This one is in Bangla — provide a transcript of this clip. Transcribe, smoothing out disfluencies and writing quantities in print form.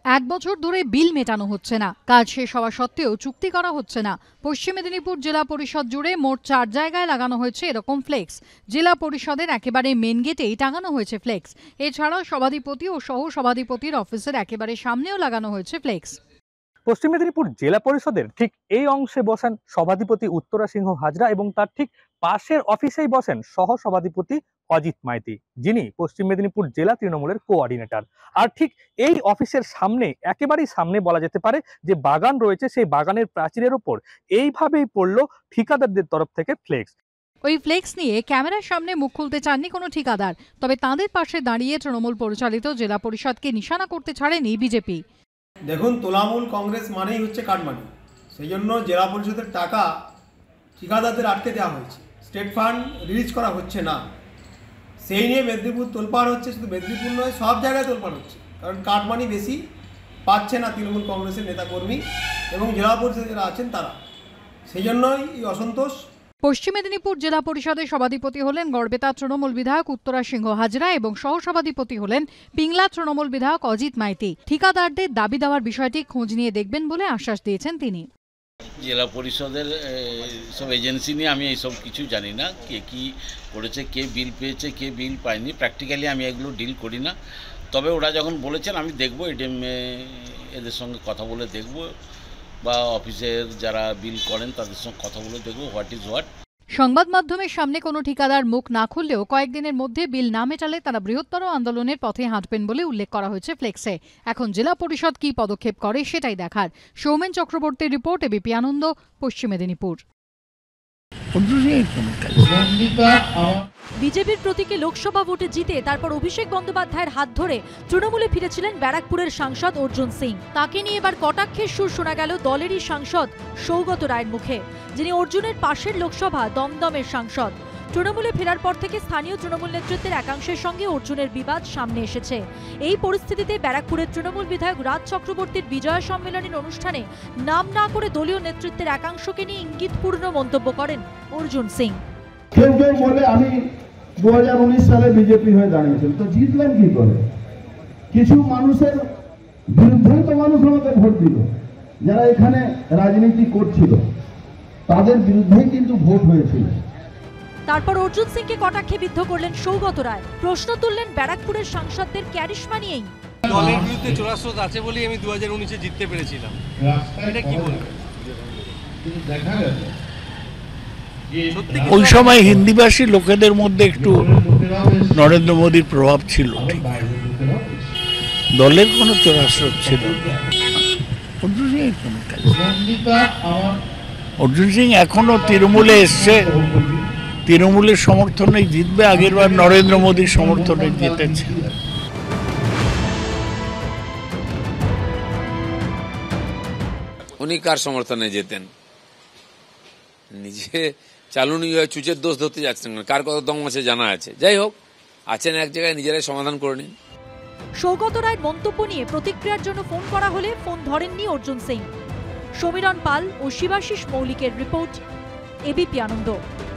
এক বছর ধরে বিল মেটানো হচ্ছে না, কাজ শেষ হওয়া সত্ত্বেও চুক্তি করা হচ্ছে না। পশ্চিম মেদিনীপুর জেলা পরিষদ জুড়ে মোট 4 জায়গায় লাগানো হয়েছে এরকম ফ্লেক্স। জেলা পরিষদের একেবারে মেন গেটেই টাঙানো হয়েছে ফ্লেক্স। এছাড়া সভাধিপতি ও সহ সভাধিপতির অফিসের একেবারে সামনেও লাগানো হয়েছে ফ্লেক্স। পশ্চিম মেদিনীপুর জেলা পরিষদের ঠিক এই অংশে বসেন সভাধিপতি উত্তরা সিংহ হাজরা এবং তার ঠিক পাশের অফিসেই বসেন সহ সভাধিপতি অজিত মাইতি, যিনি পশ্চিম মেদিনীপুর জেলা তৃণমূলের কোঅর্ডিনেটর। আর ঠিক এই অফিসের সামনে, একেবারেই সামনে বলা যেতে পারে, যে বাগান রয়েছে সেই বাগানের প্রাচীরের ওপর এইভাবেই পড়লো ঠিকাদারদের তরফ থেকে ফ্লেক্স। ওই ফ্লেক্স নিয়ে ক্যামেরার সামনে মুখ খুলতে চাননি কোনো ঠিকাদার, তবে তাঁদের পাশে দাঁড়িয়ে তৃণমূল পরিচালিত জেলা পরিষদকে নিশানা করতে ছাড়েনি বিজেপি। দেখুন, তৃণমূল কংগ্রেস মানেই হচ্ছে কাটমানি। সেই জন্য জেলা পরিষদের টাকা ঠিকাদারদের আটকে দেওয়া হয়েছে, স্টেট ফান্ড রিলিজ করা হচ্ছে না। সেই নিয়ে মেদিনীপুর তোলপাড় হচ্ছে, শুধু মেদিনীপুর নয়, সব জায়গায় তোলপাড় হচ্ছে। কারণ কাটমানি বেশি পাচ্ছে না তৃণমূল কংগ্রেসের নেতাকর্মী এবং জেলা পরিষদে যারা আছেন তারা, সেই জন্যই এই অসন্তোষ। পশ্চিম মেদিনীপুর জেলা পরিষদের সভাধিপতি হলেন গড়বেতা তৃণমূল বিধায়ক উত্তরা সিংহ হাজরা এবং সহসভাধিপতি হলেন পিংলা তৃণমূল বিধায়ক অজিত মাইতি। ঠিকাদারদের দাবি দেওয়ার বিষয়টি খোঁজ নিয়ে দেখবেন বলে আশ্বাস দিয়েছেন তিনি। জেলা পরিষদের সব এজেন্সি নিয়ে আমি এইসব কিছু জানি না, কে কী করেছে, কে বিল পেয়েছে, কে বিল পায়নি। প্র্যাকটিক্যালি আমি এগুলো ডিল করি না। তবে ওরা যখন বলেছেন আমি দেখবো, এডিএমে এদের সঙ্গে কথা বলে দেখব, বা অফিসের যারা বিল করেন তাদের সঙ্গে কথা বলে দেখব হোয়াট ইজ হোয়াট। সংবাদ মাধ্যমের সামনে কোনো ঠিকাদার মুখ না খুললেও কয়েকদিনের মধ্যে বিল না মেটালে তারা বৃহত্তর আন্দোলনের পথে হাঁটবেন বলে উল্লেখ করা হয়েছে ফ্লেক্সে। এখন জেলা পরিষদ কী পদক্ষেপ করে সেটাই দেখার। সৌমেন চক্রবর্তীর রিপোর্ট, এবিপি আনন্দ, পশ্চিম মেদিনীপুর। বিজেপির প্রতীকে লোকসভা ভোটে জিতে তারপর অভিষেক বন্দ্যোপাধ্যায়ের হাত ধরে তৃণমূলে ফিরেছিলেন ব্যারাকপুরের সাংসদ অর্জুন সিং। তাকে নিয়ে এবার কটাক্ষের সুর শোনা গেল দলেরই সাংসদ সৌগত রায়ের মুখে, যিনি অর্জুনের পাশের লোকসভা দমদমের সাংসদ। তৃণমূলে ফেরার পর থেকে স্থানীয় তৃণমূল নেতৃত্বের একাংশের সঙ্গে অর্জুনের বিবাদ সামনে এসেছে। এই পরিস্থিতিতে ব্যারাকপুরের তৃণমূল বিধায়ক রাজ চক্রবর্তীর বিজয় সম্মেলনের অনুষ্ঠানে নাম না করে দলীয় নেতৃত্বের একাংশকে নিয়ে ইঙ্গিতপূর্ণ মন্তব্য করেন অর্জুন সিং। কেউ কেউ বলে আমি 2019 সালে বিজেপি হয়ে দাঁড়িয়েছিলাম, তো জিতলাম কি করে? কিছু মানুষের বিরুদ্ধে তো মানুষ আমাকে ভোট দিল, যারা এখানে রাজনীতি করছিল তাদের বিরুদ্ধেই কিন্তু ভোট হয়েছিল। তারপর অর্জুন সিংকে কটাক্ষে বিদ্ধ করলেন সৌগত রায়। প্রশ্ন তুললেন ব্যারাকপুরের সাংসদদের ক্যারিশমা নিয়েই। দলের বিরুদ্ধে চোরাস্রোত আছে বলেই আমি 2019-এ জিততে পেরেছিলাম, এটা কি বলবেন? ওই সময় হিন্দিভাষী লোকেদের মধ্যে একটু নরেন্দ্র মোদীর প্রভাব ছিল, ঠিক। দলের কোনো চোরাস্রোত ছিল না। অর্জুন সিং এখনো তৃণমূলে এসছে, তৃণমূলের সমর্থনে জিতবে। আগের বার নরেন্দ্র মোদীর সমর্থনে জিতেছে। উনি কার সমর্থনে যেতেন? নিজে চালুনি হয়ে চুচের দোষ ধরতে যাচ্ছেন, কার কত দম আছে জানা আছে। যাই হোক, আছেন এক জায়গায়, নিজেরাই সমাধান করে নিন। সৌগত রায়ের মন্তব্য নিয়ে প্রতিক্রিয়ার জন্য ফোন করা হলে ফোন ধরেননি অর্জুন সিং। সমীরণ পাল ও শিবাশিস মৌলিকের রিপোর্ট, এবিপি আনন্দ।